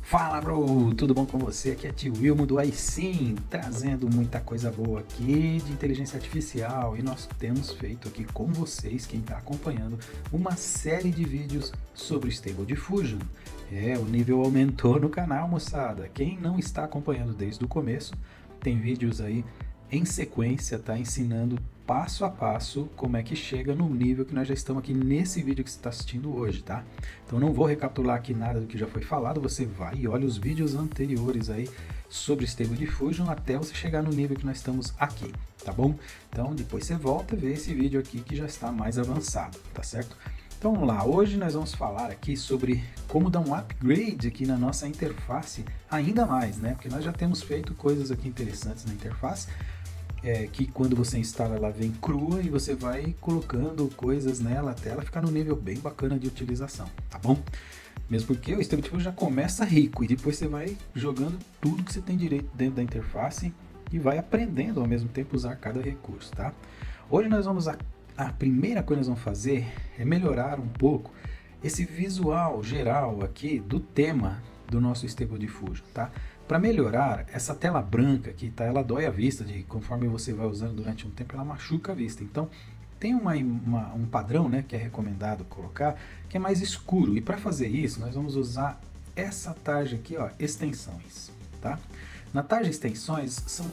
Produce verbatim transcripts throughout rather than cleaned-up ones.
Fala, bro! Tudo bom com você? Aqui é Tio Wilmo do iSim, trazendo muita coisa boa aqui de inteligência artificial, e nós temos feito aqui com vocês, quem está acompanhando, uma série de vídeos sobre Stable Diffusion. É, o nível aumentou no canal, moçada. Quem não está acompanhando desde o começo, tem vídeos aí em sequência, tá? Ensinando passo a passo como é que chega no nível que nós já estamos aqui nesse vídeo que você está assistindo hoje, tá? Então não vou recapitular aqui nada do que já foi falado, você vai e olha os vídeos anteriores aí sobre Stable Diffusion até você chegar no nível que nós estamos aqui, tá bom? Então depois você volta e vê esse vídeo aqui que já está mais avançado, tá certo? Então vamos lá, hoje nós vamos falar aqui sobre como dar um upgrade aqui na nossa interface ainda mais, né? Porque nós já temos feito coisas aqui interessantes na interface, É, que quando você instala ela vem crua e você vai colocando coisas nela até ela ficar no nível bem bacana de utilização, tá bom? Mesmo porque o Stable Diffusion já começa rico e depois você vai jogando tudo que você tem direito dentro da interface e vai aprendendo ao mesmo tempo usar cada recurso, tá? Hoje nós vamos, a, a primeira coisa que nós vamos fazer é melhorar um pouco esse visual geral aqui do tema do nosso Stable Diffusion, tá? Para melhorar, essa tela branca aqui, tá? Ela dói a vista, de, conforme você vai usando durante um tempo, ela machuca a vista. Então, tem uma, uma, um padrão, né, que é recomendado colocar, que é mais escuro. E para fazer isso, nós vamos usar essa tarja aqui, ó, extensões, tá? Na tarja extensões, são,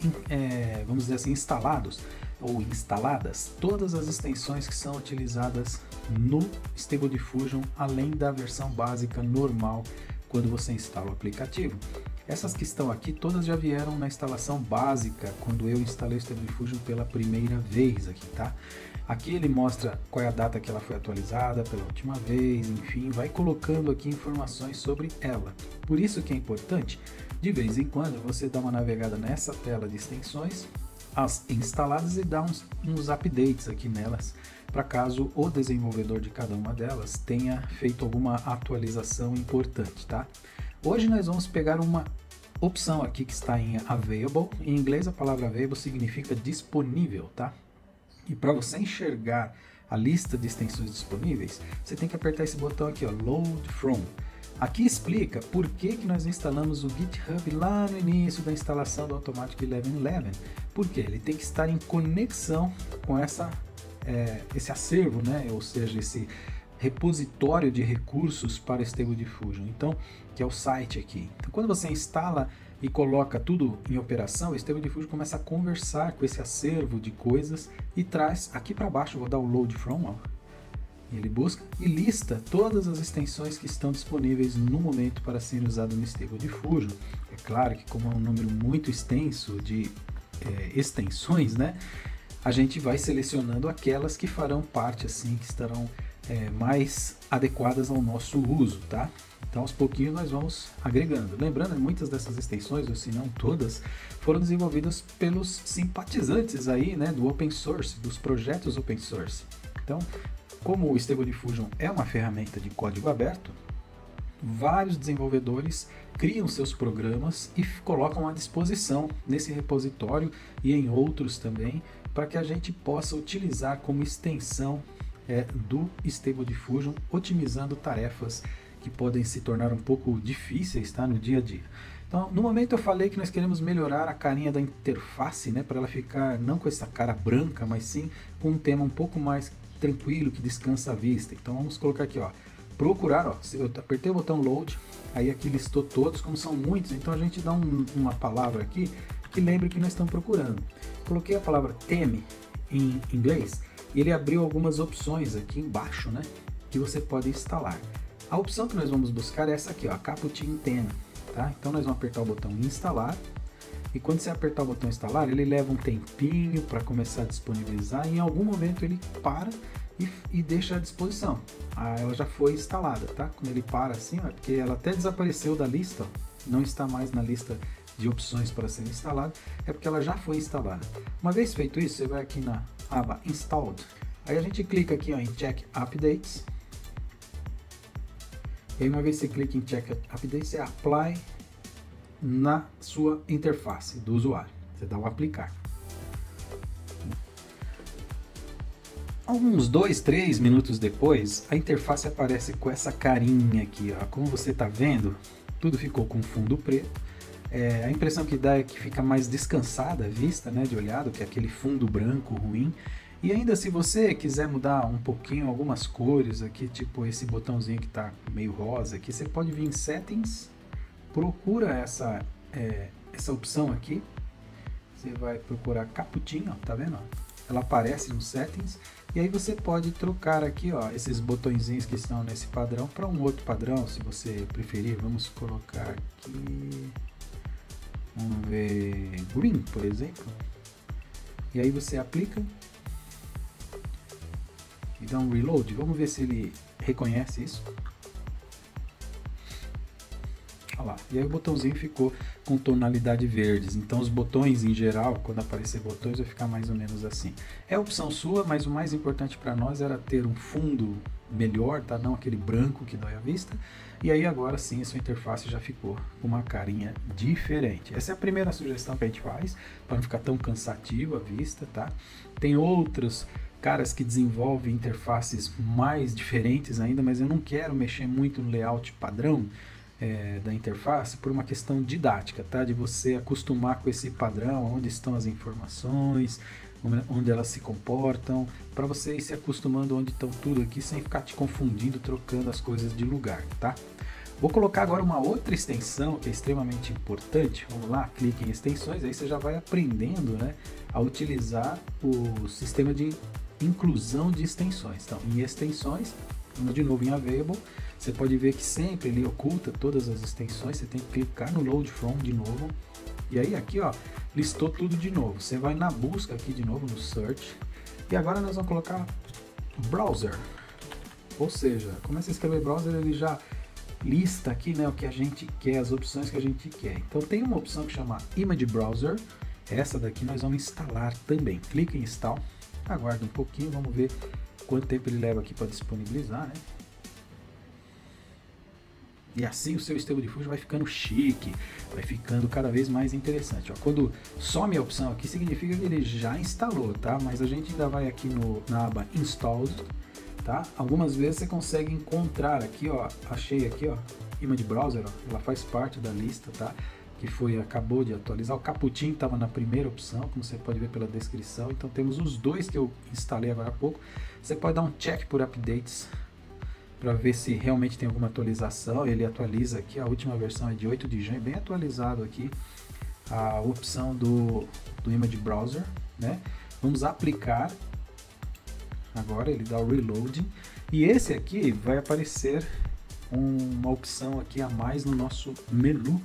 é, vamos dizer assim, instalados ou instaladas todas as extensões que são utilizadas no Stable Diffusion, além da versão básica normal, quando você instala o aplicativo. Essas que estão aqui, todas já vieram na instalação básica, quando eu instalei o Stable Diffusion pela primeira vez aqui, tá? Aqui ele mostra qual é a data que ela foi atualizada pela última vez, enfim, vai colocando aqui informações sobre ela. Por isso que é importante, de vez em quando, você dar uma navegada nessa tela de extensões, as instaladas, e dar uns, uns updates aqui nelas, para caso o desenvolvedor de cada uma delas tenha feito alguma atualização importante, tá? Hoje nós vamos pegar uma opção aqui que está em Available. Em inglês a palavra Available significa disponível, tá? E para você enxergar a lista de extensões disponíveis, você tem que apertar esse botão aqui, ó, Load From. Aqui explica por que, que nós instalamos o GitHub lá no início da instalação do Automatic eleven eleven. Porque ele tem que estar em conexão com essa, é, esse acervo, né? Ou seja, esse repositório de recursos para Stable Diffusion, então, que é o site aqui. Então, quando você instala e coloca tudo em operação, o Stable Diffusion começa a conversar com esse acervo de coisas e traz aqui para baixo, vou dar o Load From, ó, ele busca e lista todas as extensões que estão disponíveis no momento para serem usadas no Stable Diffusion. É claro que, como é um número muito extenso de é, extensões, né, a gente vai selecionando aquelas que farão parte, assim, que estarão É, mais adequadas ao nosso uso, tá? Então aos pouquinhos nós vamos agregando. Lembrando, muitas dessas extensões, ou se não todas, foram desenvolvidas pelos simpatizantes aí, né, do open source, dos projetos open source. Então, como o Stable Diffusion é uma ferramenta de código aberto, vários desenvolvedores criam seus programas e colocam à disposição nesse repositório e em outros também, para que a gente possa utilizar como extensão É, do Stable Diffusion, otimizando tarefas que podem se tornar um pouco difíceis, tá, no dia a dia. Então, no momento eu falei que nós queremos melhorar a carinha da interface, né, para ela ficar não com essa cara branca, mas sim com um tema um pouco mais tranquilo, que descansa a vista. Então vamos colocar aqui, ó, procurar, ó, eu apertei o botão Load, aí aqui listou todos, como são muitos, então a gente dá um, uma palavra aqui que lembre que nós estamos procurando. Coloquei a palavra theme em inglês, e ele abriu algumas opções aqui embaixo, né, que você pode instalar. A opção que nós vamos buscar é essa aqui, ó, Capuchin Theme, tá? Então nós vamos apertar o botão instalar, e quando você apertar o botão instalar, ele leva um tempinho para começar a disponibilizar, e em algum momento ele para e, e deixa à disposição. Ah, ela já foi instalada, tá? Quando ele para assim, ó, porque ela até desapareceu da lista, ó, não está mais na lista de opções para ser instalada, é porque ela já foi instalada. Uma vez feito isso, você vai aqui na aba Installed, aí a gente clica aqui, ó, em Check Updates, e aí uma vez que você clica em Check Updates, você apply na sua interface do usuário, você dá um aplicar. Alguns dois, três minutos depois, a interface aparece com essa carinha aqui, ó, como você está vendo, tudo ficou com fundo preto. É, a impressão que dá é que fica mais descansada a vista, né, de olhar, do que aquele fundo branco ruim. E ainda, se você quiser mudar um pouquinho algumas cores aqui, tipo esse botãozinho que está meio rosa aqui, você pode vir em Settings, procura essa, é, essa opção aqui, você vai procurar Capuchin, ó, tá vendo? Ela aparece no Settings, e aí você pode trocar aqui, ó, esses botõezinhos que estão nesse padrão para um outro padrão, se você preferir. Vamos colocar aqui, vamos ver, Green, por exemplo, e aí você aplica e dá um reload. Vamos ver se ele reconhece isso. Olha lá, e aí o botãozinho ficou com tonalidade verdes. Então os botões em geral, quando aparecer botões, vai ficar mais ou menos assim. É opção sua, mas o mais importante para nós era ter um fundo melhor, tá? Não aquele branco que dói a vista. E aí agora sim a sua interface já ficou com uma carinha diferente. Essa é a primeira sugestão que a gente faz, para não ficar tão cansativo a vista, tá? Tem outros caras que desenvolvem interfaces mais diferentes ainda, mas eu não quero mexer muito no layout padrão é, da interface por uma questão didática, tá? De você acostumar com esse padrão, onde estão as informações, onde elas se comportam, para você ir se acostumando onde estão tudo aqui, sem ficar te confundindo, trocando as coisas de lugar, tá? Vou colocar agora uma outra extensão que é extremamente importante. Vamos lá, clique em extensões, aí você já vai aprendendo, né, a utilizar o sistema de inclusão de extensões. Então, em extensões, de novo em Available, você pode ver que sempre ele oculta todas as extensões. Você tem que clicar no Load From de novo, e aí aqui, ó, listou tudo de novo. Você vai na busca aqui de novo no Search, e agora nós vamos colocar Browser, ou seja, começa a escrever Browser, ele já lista aqui, né, o que a gente quer, as opções que a gente quer. Então tem uma opção que chama Image Browser, essa daqui nós vamos instalar também. Clica em Install, aguarda um pouquinho, vamos ver quanto tempo ele leva aqui para disponibilizar, né? E assim o seu Stable Diffusion vai ficando chique, vai ficando cada vez mais interessante. Ó, quando some a opção aqui, significa que ele já instalou, tá? Mas a gente ainda vai aqui no, na aba Installed, tá? Algumas vezes você consegue encontrar aqui, ó, achei aqui, ó, Image Browser, ó, ela faz parte da lista, tá? Que foi, acabou de atualizar. O Capuchin estava na primeira opção, como você pode ver pela descrição. Então temos os dois que eu instalei agora há pouco. Você pode dar um check por updates para ver se realmente tem alguma atualização. Ele atualiza aqui, a última versão é de oito de junho, bem atualizado aqui a opção do, do Image Browser, né? Vamos aplicar. Agora ele dá o reloading, e esse aqui vai aparecer uma opção aqui a mais no nosso menu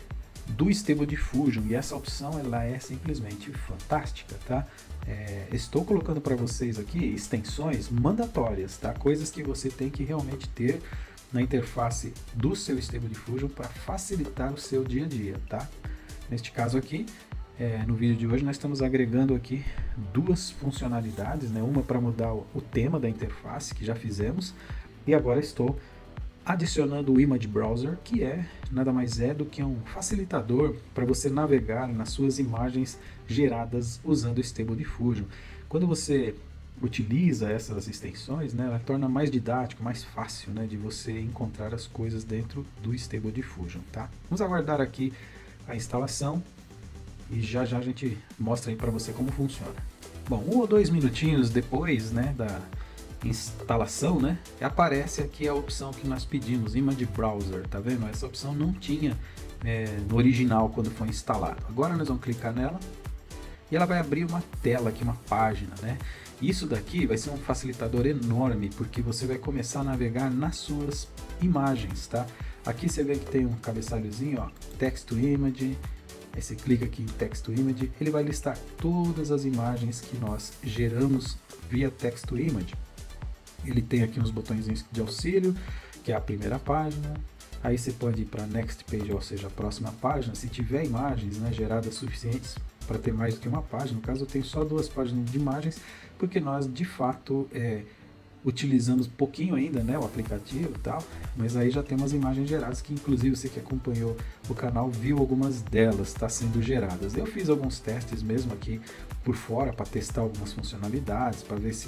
do Stable Diffusion, e essa opção ela é simplesmente fantástica, tá? É, estou colocando para vocês aqui extensões mandatórias, tá? Coisas que você tem que realmente ter na interface do seu Stable Diffusion para facilitar o seu dia a dia, tá? Neste caso aqui, é, no vídeo de hoje nós estamos agregando aqui duas funcionalidades, né? Uma para mudar o, o tema da interface, que já fizemos, e agora estou adicionando o Image Browser, que é nada mais é do que um facilitador para você navegar nas suas imagens geradas usando o Stable Diffusion. Quando você utiliza essas extensões, né, ela torna mais didático, mais fácil, né, de você encontrar as coisas dentro do Stable Diffusion, tá? Vamos aguardar aqui a instalação e já já a gente mostra aí para você como funciona. Bom, um ou dois minutinhos depois, né, da instalação, né, aparece aqui a opção que nós pedimos, Image Browser, tá vendo? Essa opção não tinha é, no original quando foi instalado. Agora nós vamos clicar nela e ela vai abrir uma tela aqui, uma página, né? Isso daqui vai ser um facilitador enorme, porque você vai começar a navegar nas suas imagens, tá? Aqui você vê que tem um cabeçalhozinho, ó, Text to Image. Aí você clica aqui em Text to Image, ele vai listar todas as imagens que nós geramos via Text to Image. Ele tem aqui uns botõezinhos de auxílio, que é a primeira página. Aí você pode ir para Next Page, ou seja, a próxima página, se tiver imagens, né, geradas suficientes para ter mais do que uma página. No caso eu tenho só duas páginas de imagens, porque nós de fato é, utilizamos pouquinho ainda, né, o aplicativo e tal, mas aí já tem umas imagens geradas, que inclusive você que acompanhou o canal viu algumas delas tá sendo geradas. Eu fiz alguns testes mesmo aqui por fora para testar algumas funcionalidades, para ver se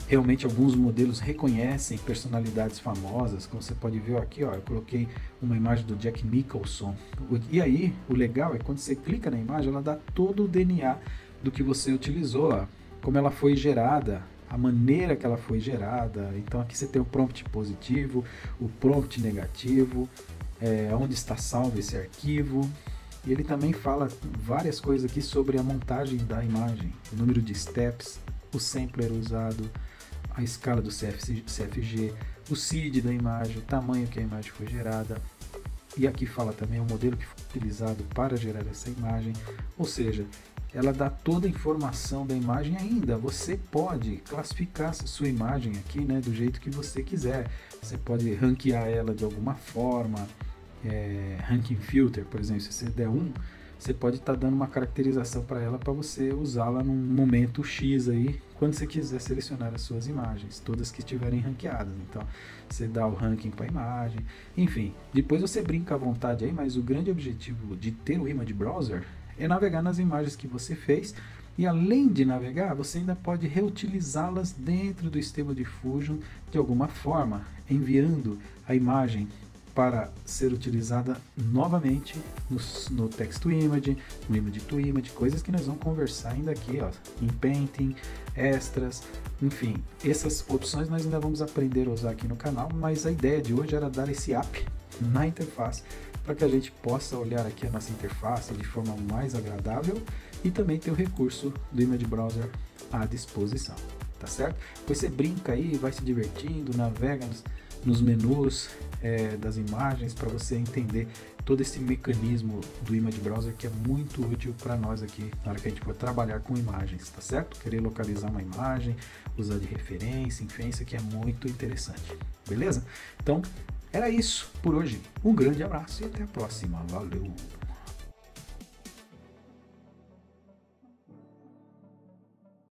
Realmente alguns modelos reconhecem personalidades famosas, como você pode ver aqui, ó, eu coloquei uma imagem do Jack Nicholson. E aí, o legal é que quando você clica na imagem, ela dá todo o D N A do que você utilizou, ó, como ela foi gerada, a maneira que ela foi gerada. Então aqui você tem o prompt positivo, o prompt negativo, é, onde está salvo esse arquivo. E ele também fala várias coisas aqui sobre a montagem da imagem, o número de steps, o sampler usado, a escala do C F G, o S I D da imagem, o tamanho que a imagem foi gerada. E aqui fala também o modelo que foi utilizado para gerar essa imagem. Ou seja, ela dá toda a informação da imagem ainda. Você pode classificar a sua imagem aqui, né, do jeito que você quiser. Você pode ranquear ela de alguma forma. É, ranking filter, por exemplo, se você der um, você pode estar tá dando uma caracterização para ela para você usá-la num momento X aí, quando você quiser selecionar as suas imagens, todas que estiverem ranqueadas. Então, você dá o ranking para a imagem, enfim, depois você brinca à vontade aí, mas o grande objetivo de ter o Image Browser é navegar nas imagens que você fez, e além de navegar, você ainda pode reutilizá-las dentro do Stable Diffusion de alguma forma, enviando a imagem para ser utilizada novamente no, no Text to Image, no Image to Image, coisas que nós vamos conversar ainda aqui, ó, em Painting, Extras, enfim, essas opções nós ainda vamos aprender a usar aqui no canal, mas a ideia de hoje era dar esse up na interface, para que a gente possa olhar aqui a nossa interface de forma mais agradável e também ter o recurso do Image Browser à disposição, tá certo? Depois você brinca aí, vai se divertindo, navega nos, nos menus é, das imagens para você entender todo esse mecanismo do Image Browser, que é muito útil para nós aqui na hora que a gente for trabalhar com imagens, tá certo? Querer localizar uma imagem, usar de referência, enfim, isso aqui é muito interessante, beleza? Então, era isso por hoje. Um grande abraço e até a próxima. Valeu!